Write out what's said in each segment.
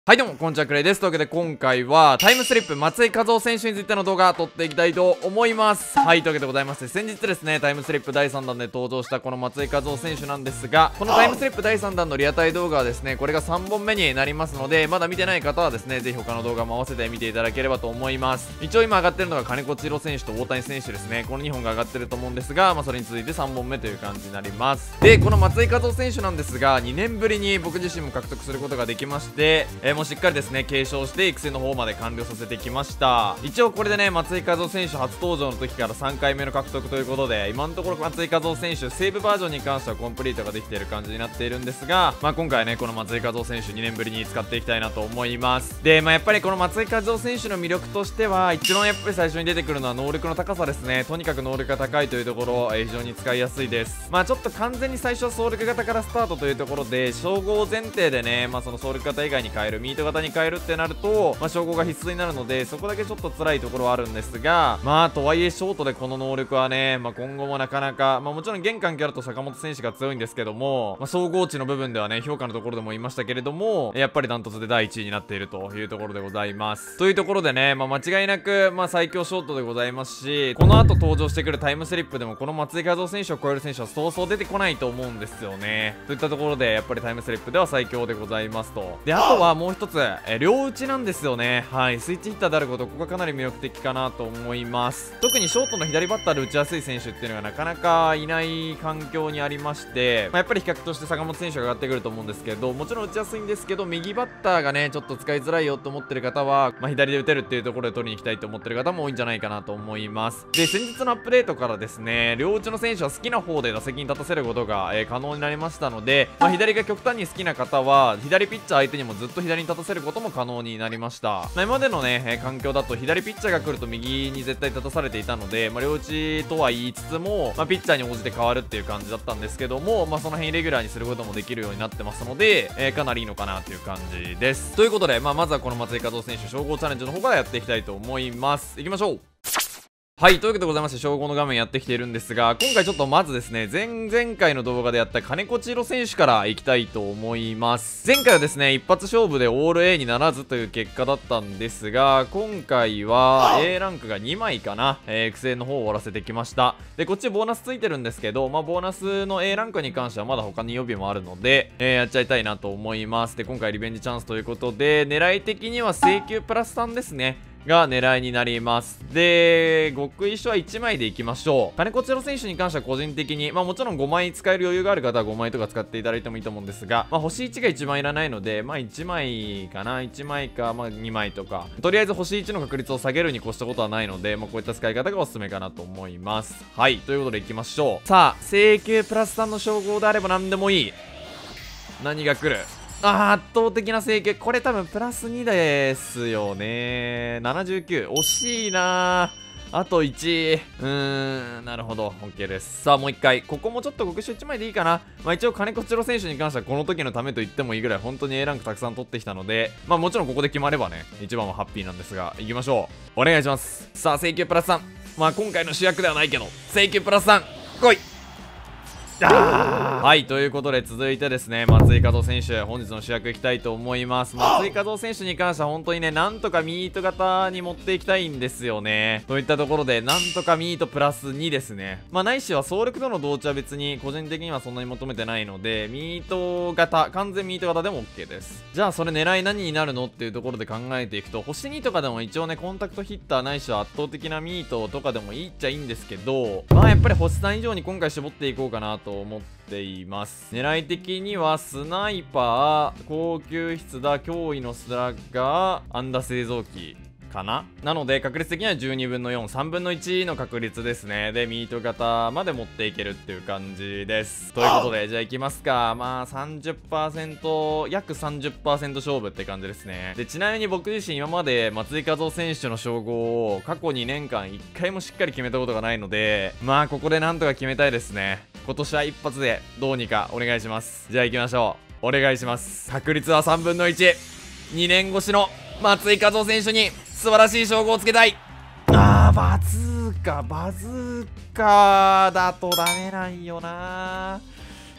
はいどうも、こんにちは、クレイです。というわけで今回はタイムスリップ松井稼頭選手についての動画撮っていきたいと思います。はい、というわけでございまして、先日ですね、タイムスリップ第3弾で登場したこの松井稼頭選手なんですが、このタイムスリップ第3弾のリアタイ動画はですね、これが3本目になりますので、まだ見てない方はですね、ぜひ他の動画も合わせて見ていただければと思います。一応今上がってるのが金子千尋選手と大谷選手ですね。この2本が上がってると思うんですが、それに続いて3本目という感じになります。で、この松井稼頭選手なんですが、2年ぶりに僕自身も獲得することができまして、もうしっかりですね、継承して育成の方まで完了させてきました。一応これでね、松井稼頭選手初登場の時から3回目の獲得ということで、今のところ松井稼頭選手セーブバージョンに関してはコンプリートができている感じになっているんですが、今回はね、この松井稼頭選手2年ぶりに使っていきたいなと思います。で、やっぱりこの松井稼頭選手の魅力としては、一番やっぱり最初に出てくるのは能力の高さですね。とにかく能力が高いというところ、非常に使いやすいです。ちょっと完全に最初は総力型からスタートというところで、称号前提でね、その総力型以外に変える、ミート型に変えるってなると、称号が必須になるので、そこだけちょっと辛いところはあるんですが、とはいえショートでこの能力はね、今後もなかなか、もちろん玄関キャラと坂本選手が強いんですけども、総合値の部分ではね、評価のところでも言いましたけれども、やっぱりダントツで第1位になっているというところでございます。というところでね、間違いなく、最強ショートでございますし、この後登場してくるタイムスリップでも、この松井稼頭選手を超える選手はそうそう出てこないと思うんですよね。といったところで、やっぱりタイムスリップでは最強でございますと。で、あとはもう一つ、両打ちなんですよね。はい、スイッチヒッターであること、ここがかなり魅力的かなと思います。特にショートの左バッターで打ちやすい選手っていうのがなかなかいない環境にありまして、やっぱり比較として坂本選手が上がってくると思うんですけど、もちろん打ちやすいんですけど、右バッターがね、ちょっと使いづらいよと思ってる方は、左で打てるっていうところで取りに行きたいと思ってる方も多いんじゃないかなと思います。で、先日のアップデートからですね、両打ちの選手は好きな方で打席に立たせることが、可能になりましたので、左が極端に好きな方は、左ピッチャー相手にもずっと左に立たせることも可能になりました。今までのね、環境だと左ピッチャーが来ると右に絶対立たされていたので、両打ちとは言いつつも、ピッチャーに応じて変わるっていう感じだったんですけども、その辺レギュラーにすることもできるようになってますので、かなりいいのかなという感じです。ということで、まずはこの松井稼頭選手称号チャレンジの方からやっていきたいと思います。いきましょう。はい、というわけでございまして、称号の画面やってきているんですが、今回ちょっとまずですね、前々回の動画でやった金子千尋選手からいきたいと思います。前回はですね、一発勝負でオール A にならずという結果だったんですが、今回は A ランクが2枚かな、育成の方を終わらせてきました。で、こっちボーナスついてるんですけど、ボーナスの A ランクに関してはまだ他に予備もあるので、やっちゃいたいなと思います。で、今回リベンジチャンスということで、狙い的には請求プラス3ですね。が狙いになります。で、極意書は1枚でいきましょう。金子千尋選手に関しては個人的に、もちろん5枚使える余裕がある方は5枚とか使っていただいてもいいと思うんですが、星1が一番いらないので、1枚かな、1枚か、2枚とか、とりあえず星1の確率を下げるに越したことはないので、こういった使い方がおすすめかなと思います。はい、ということでいきましょう。さあ、請求プラス3の称号であれば何でもいい。何が来る？圧倒的な請求。これ多分プラス2ですよね。79。惜しいなー。あと1。なるほど。OK です。さあ、もう一回。ここもちょっと極主1枚でいいかな。一応、金子千尋選手に関してはこの時のためと言ってもいいぐらい、本当に A ランクたくさん取ってきたので、もちろんここで決まればね、一番はハッピーなんですが、行きましょう。お願いします。さあ、請求プラス3。今回の主役ではないけど、請求プラス3。来い。はい、ということで続いてですね、松井稼頭選手、本日の主役いきたいと思います。松井稼頭選手に関しては本当にね、なんとかミート型に持っていきたいんですよね。といったところで、なんとかミートプラス2ですね。ないしは総力との同値は別に個人的にはそんなに求めてないので、ミート型、完全ミート型でも OK です。じゃあそれ狙い何になるのっていうところで考えていくと、星2とかでも一応ね、コンタクトヒッターないしは圧倒的なミートとかでもいいっちゃいいんですけど、やっぱり星3以上に今回絞っていこうかなと思っています。狙い的にはスナイパー、高級筆だ、脅威のスラッガー、安打製造機かな。なので確率的には12分の4、3分の1の確率ですね。で、ミート型まで持っていけるっていう感じです。ということで、じゃあいきますか。30%、約 30% 勝負って感じですね。で、ちなみに僕自身今まで松井稼頭選手の称号を過去2年間1回もしっかり決めたことがないので、ここでなんとか決めたいですね。今年は一発でどうにかお願いします。じゃあ行きましょう。お願いします。確率は3分の1。2年越しの松井稼頭選手に素晴らしい称号をつけたい。バズーカだとダメなんよな。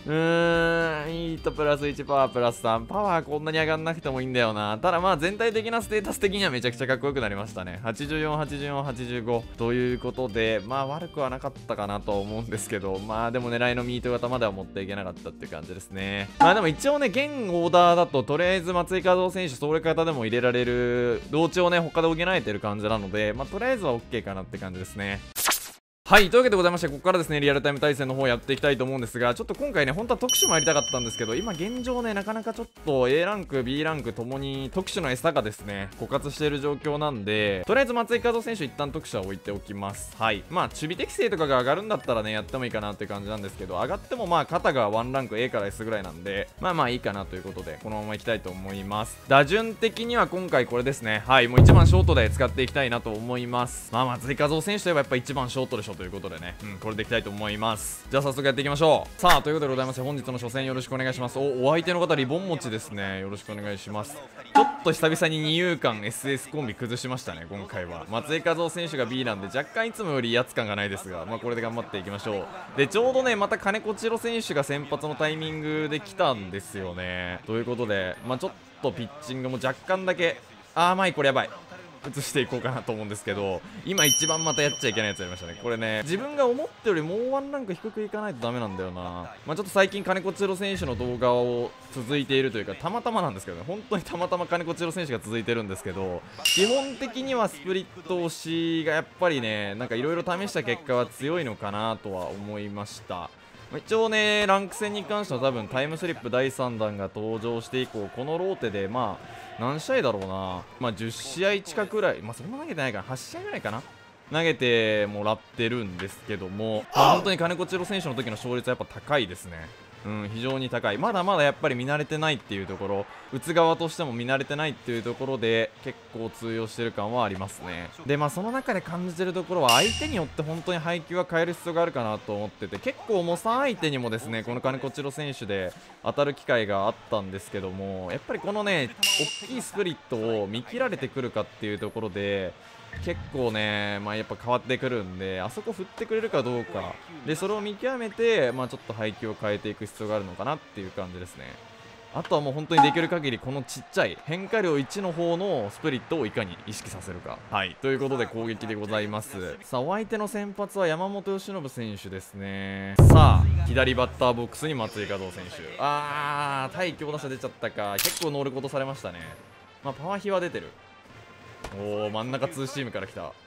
ヒートプラス1パワープラス3、パワーこんなに上がんなくてもいいんだよな。ただまあ全体的なステータス的にはめちゃくちゃかっこよくなりましたね。84、84、85ということで、まあ悪くはなかったかなとは思うんですけど、まあでも狙いのミート型までは持っていけなかったっていう感じですね。まあでも一応ね、現オーダーだととりあえず松井稼働選手それ方でも入れられる同値をね他で補えてる感じなので、まあとりあえずは OK かなって感じですね。はい、というわけでございまして、ここからですね、リアルタイム対戦の方やっていきたいと思うんですが、ちょっと今回ね、本当は特殊もやりたかったんですけど、今現状ね、なかなかちょっと A ランク、B ランクともに特殊の餌がですね、枯渇している状況なんで、とりあえず松井稼働選手一旦特殊は置いておきます。はい。まあ、守備適性とかが上がるんだったらね、やってもいいかなっていう感じなんですけど、上がってもまあ、肩が1ランク A から S ぐらいなんで、まあまあいいかなということで、このままいきたいと思います。打順的には今回これですね。はい、もう1番ショートで使っていきたいなと思います。まあ、松井稼働選手といえばやっぱ1番ショートでしょということでね。これでいきたいと思います。じゃあ早速やっていきましょう。さあということでございまして、本日の初戦よろしくお願いします。お相手の方リボン持ちですね。よろしくお願いします。ちょっと久々に二遊間 SS コンビ崩しましたね。今回は松井稼働選手が B なんで若干いつもより威圧感がないですが、まあこれで頑張っていきましょう。でちょうどねまた金子千尋選手が先発のタイミングで来たんですよね。ということでまあちょっとピッチングも若干だけこれやばい移していこうかなと思うんですけど、今一番またやっちゃいけないやつやりましたね。これね、自分が思ったよりもうワンランク低くいかないとダメなんだよな。まあちょっと最近金子千尋選手の動画を続いているというか、たまたまなんですけどね、本当にたまたま金子千尋選手が続いてるんですけど、基本的にはスプリット推しがやっぱりね、なんかいろいろ試した結果は強いのかなとは思いました。一応ね、ランク戦に関しては多分タイムスリップ第3弾が登場して以降、このローテでまあ何試合だろうな、まあ10試合近くぐらい、まあそんな投げてないかな、8試合ぐらいかな、投げてもらってるんですけども、まあ、本当に金子千尋選手の時の勝率はやっぱ高いですね。非常に高い。まだまだやっぱり見慣れてないっていうところ、打つ側としても見慣れてないっていうところで結構通用してる感はありますね。でまあその中で感じてるところは相手によって本当に配球は変える必要があるかなと思ってて、結構もう3相手にもですねこの金子千尋選手で当たる機会があったんですけども、やっぱりこのね大きいスプリットを見切られてくるかっていうところで結構ね、まあ、やっぱ変わってくるんで、あそこ振ってくれるかどうかでそれを見極めて、まあ、ちょっと配球を変えていく必要があるのかなっていう感じですね。あとはもう本当にできる限りこのちっちゃい変化量1の方のスプリットをいかに意識させるか。はいということで攻撃でございます。さあお相手の先発は山本由伸選手ですね。さあ左バッターボックスに松井稼働選手、対強打者出ちゃったか。結構能力落とされましたね。まあパワー比は出てる。おお真ん中ツーシームから来た。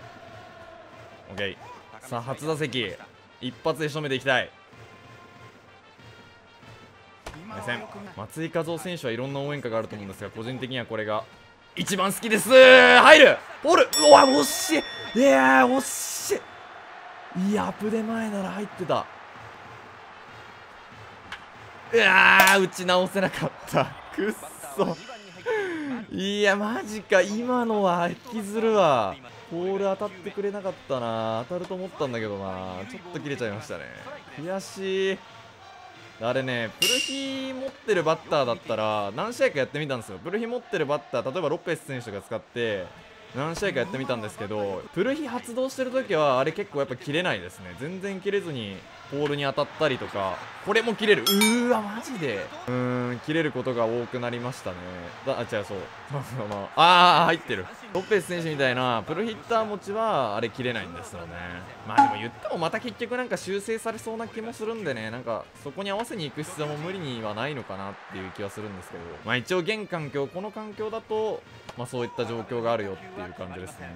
OK。 さあ初打席一発で仕留めていきたい。松井稼頭選手はいろんな応援歌があると思うんですが、個人的にはこれが一番好きです。入るボール、うわ惜しい、いや惜しい、いやアップで前なら入ってた。打ち直せなかった、くっそ。いやマジか、今のは引きずるわ。ボール当たってくれなかったな。当たると思ったんだけどな、ちょっと切れちゃいましたね。悔しい。あれね、プルヒ持ってるバッターだったら何試合かやってみたんですよ。プルヒ持ってるバッター、例えばロペス選手が使って何試合かやってみたんですけど、プルヒ発動してる時はあれ結構やっぱ切れないですね。全然切れずにポールに当たったりとか、これも切れる。マジで切れることが多くなりましたね。違う、そう入ってる。ロペス選手みたいなプルヒッター持ちはあれ切れないんですよね。まあでも言ってもまた結局なんか修正されそうな気もするんでね、なんかそこに合わせに行く必要も無理にはないのかなっていう気はするんですけど、まあ一応現環境、この環境だとまあそういった状況があるよっていう感じですね。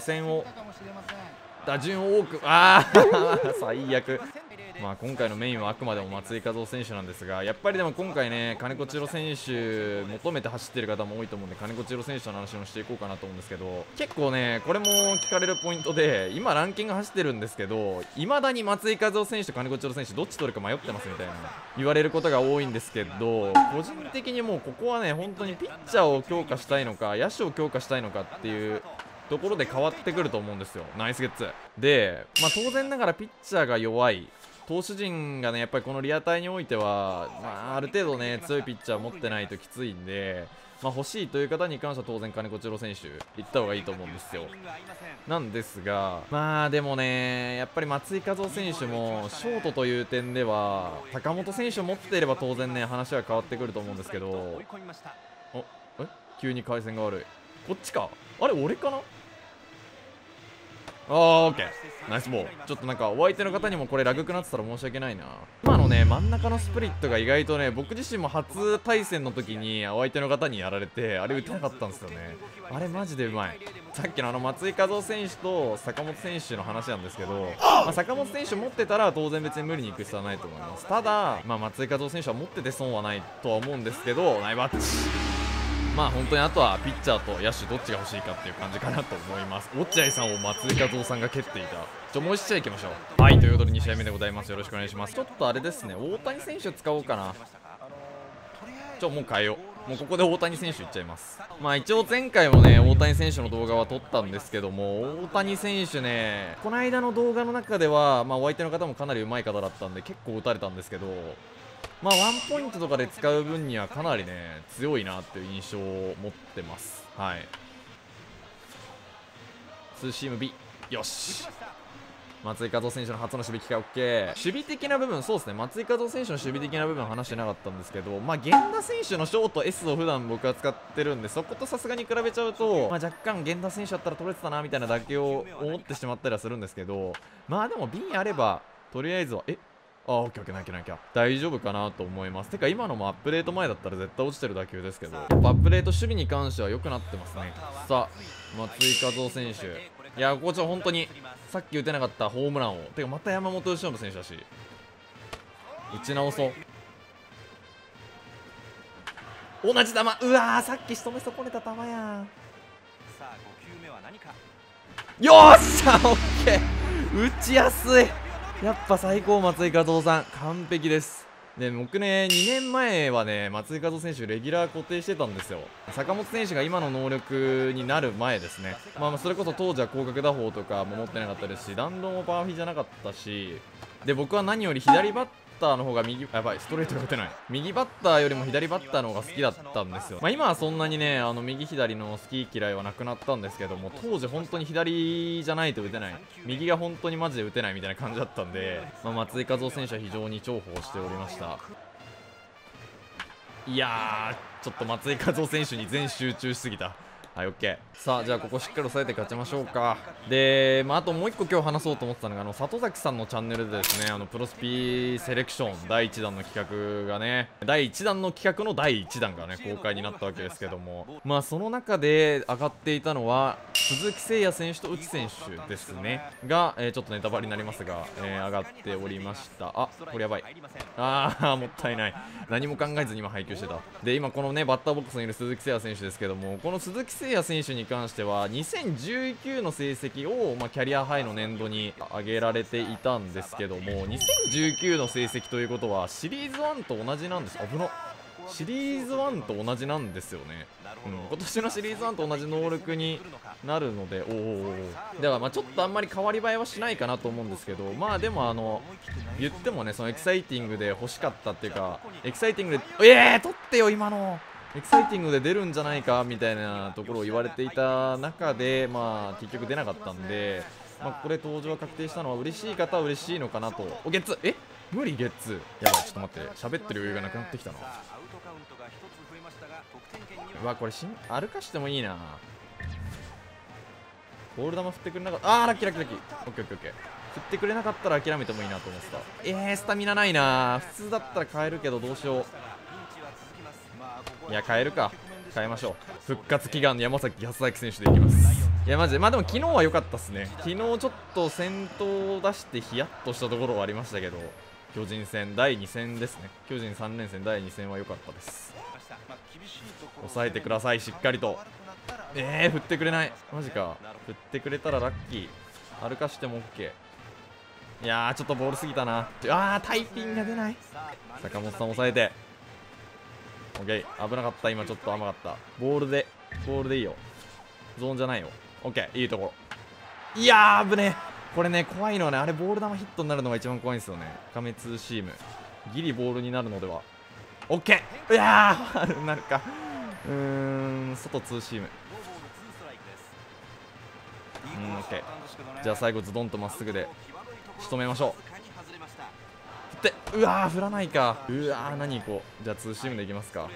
打順を多く最悪。まあ今回のメインはあくまでも松井稼頭選手なんですが、やっぱりでも今回ね金子千尋選手求めて走ってる方も多いと思うんで、金子千尋選手の話もしていこうかなと思うんですけど、結構ねこれも聞かれるポイントで、今ランキング走ってるんですけど、いまだに松井稼頭選手と金子千尋選手どっち取るか迷ってますみたいな言われることが多いんですけど、個人的にもうここはね本当にピッチャーを強化したいのか野手を強化したいのかっていうところで変わってくると思うんですよ。ナイスゲッツで、まあ当然ながらピッチャーが弱い投手陣がねやっぱりこのリアタイにおいては、まあ、ある程度ね強いピッチャーを持ってないときついんで、 まあ、欲しいという方に関しては当然金子千尋選手行った方がいいと思うんですよ。なんですが、まあでもね、やっぱり松井稼頭選手もショートという点では坂本選手を持っていれば当然ね話は変わってくると思うんですけど、おえ急に回線が悪い。こっちか、あれ俺かな。オッケー、ナイスボール。ちょっとなんかお相手の方にもこれラグくなってたら申し訳ないな。今のね真ん中のスプリットが意外とね、僕自身も初対戦の時にお相手の方にやられてあれ打てなかったんですよね。あれマジでうまい。さっきの松井稼頭選手と坂本選手の話なんですけど、まあ、坂本選手持ってたら当然別に無理に行く必要はないと思います。ただ、まあ、松井稼頭選手は持ってて損はないとは思うんですけど、ナイバッチ、まあ本当にあとはピッチャーと野手どっちが欲しいかっていう感じかなと思います。落合さんを松井稼頭さんが蹴っていた。もう1試合いきましょう。はい、ということで2試合目でございます。よろしくお願いします。ちょっとあれですね、大谷選手使おうかな。もう変えよう。もうここで大谷選手いっちゃいます。まあ一応前回もね大谷選手の動画は撮ったんですけども、大谷選手ねこの間の動画の中ではまあお相手の方もかなり上手い方だったんで結構打たれたんですけど、まあワンポイントとかで使う分にはかなりね強いなっていう印象を持ってます。はい、ツーシーム B、 よし、松井稼頭選手の初の守備機会 OK。 守備的な部分、そうですね、松井稼頭選手の守備的な部分話してなかったんですけど、まあ源田選手のショート S を普段僕は使ってるんで、そことさすがに比べちゃうと、まあ、若干源田選手だったら取れてたなみたいな打球を思ってしまったりはするんですけど、まあでも B あればとりあえずはオッケーオッケー、なきゃなきゃ大丈夫かなと思います。てか今のもアップデート前だったら絶対落ちてる打球ですけど、やっぱアップデート守備に関しては良くなってますね。さあ松井稼頭選手、いやここ本当にさっき打てなかったホームランを、てかまた山本由伸選手だし打ち直そう。同じ球、うわーさっき仕留め損ねた球や。よーっしゃオッケー、打ちやすい。やっぱ最高、松井稼頭さん完璧です。で僕ね2年前はね松井稼頭選手レギュラー固定してたんですよ。坂本選手が今の能力になる前ですね。まあそれこそ当時は広角打法とかも持ってなかったですし、弾道もパワーフィじゃなかったし、で僕は何より左バッターの方がやばいストレートが打てない、右バッターよりも左バッターの方が好きだったんですよ。まあ今はそんなにね右左の好き嫌いはなくなったんですけども、当時本当に左じゃないと打てない、右が本当にマジで打てないみたいな感じだったんで、まあ、松井稼頭選手は非常に重宝しておりました。いやーちょっと松井稼頭選手に全集中しすぎた。はい、OK。さあ、じゃあここしっかり押さえて勝ちましょうか。で、あともう1個今日話そうと思ってたのが、里崎さんのチャンネルでですね、プロスピセレクション第1弾の企画がね、第1弾の企画の第1弾がね、公開になったわけですけども、まあその中で上がっていたのは、鈴木誠也選手と内選手ですね。が、ちょっとネタバレになりますが、上がっておりました。あ、これやばい。もったいない。何も考えずに今配球してた。で、今このね、バッターボックスにいる鈴木誠也選手ですけども、この鈴木誠也選手に関しては、2019の成績を、キャリアハイの年度に上げられていたんですけども、2019の成績ということは、シリーズ1と同じなんです。危な。シリーズ1と同じなんですよね。今年のシリーズ1と同じ能力になるので、だからちょっとあんまり変わり映えはしないかなと思うんですけど、でも言ってもね、そのエキサイティングで欲しかったっていうか、エキサイティングで取ってよ今のエキサイティングで出るんじゃないかみたいなところを言われていた中で、結局出なかったんで、これ登場が確定したのは嬉しい方は嬉しいのかなと。ゲッツー無理ゲッツーやばい、ちょっと待って、喋ってる余裕がなくなってきたな。うわこれ歩かしてもいいな。ボール球振ってくれなかった。ラッキーラッキーラッキー。オッケーオッケーオッケー。振ってくれなかったら諦めてもいいなと思ってた。スタミナないな。普通だったら変えるけどどうしよう。いや変えるか、変えましょう。復活祈願の山崎康明選手でいきます。いやマジででも昨日は良かったっすね。昨日ちょっと先頭を出してヒヤッとしたところはありましたけど、巨人戦第2戦ですね。巨人3連戦第2戦は良かったです。抑えてくださいしっかりと。振ってくれない、マジか。振ってくれたらラッキー。歩かしても OK。 いやーちょっとボールすぎたな。タイピングが出ない。坂本さん抑えて OK。 危なかった。今ちょっと甘かった。ボールでいいよ。ゾーンじゃないよ。 OK。 いいところ。いやー危ねえ。これね怖いのはね、あれボール球ヒットになるのが一番怖いんですよね。カメツーシームギリボールになるのでは。 OK。 いやーファウルになるか。 外ツーシーム。オッケー。じゃあ最後ズドンとまっすぐで仕留めましょう。うわー振らないか。うわー何いこう。じゃあツーシームでいきますか。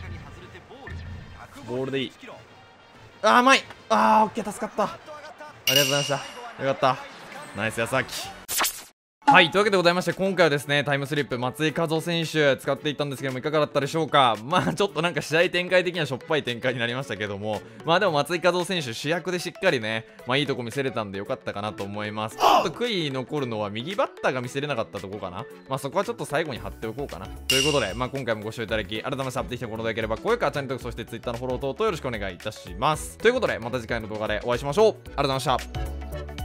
ボールでいい。あー甘い。あーオッケー助かった。ありがとうございました。よかった。ナイス安明。はい、というわけでございまして、今回はですね、タイムスリップ、松井一夫選手、使っていったんですけども、いかがだったでしょうか。まあ、ちょっとなんか試合展開的にはしょっぱい展開になりましたけども、まあでも松井一夫選手、主役でしっかりね、まあいいとこ見せれたんでよかったかなと思います。ちょっと悔い残るのは、右バッターが見せれなかったとこかな。まあそこはちょっと最後に貼っておこうかな。ということで、まあ今回もご視聴いただき、改めましてアップできたものでよければ、高評価、チャンネル登録、そして Twitter のフォロー等々よろしくお願いいたします。ということで、また次回の動画でお会いしましょう。ありがとうございました。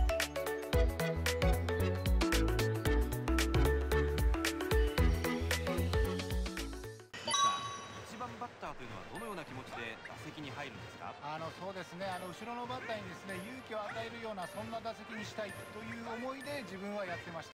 そうですね、後ろのバッターにですね勇気を与えるようなそんな打席にしたいという思いで自分はやってました。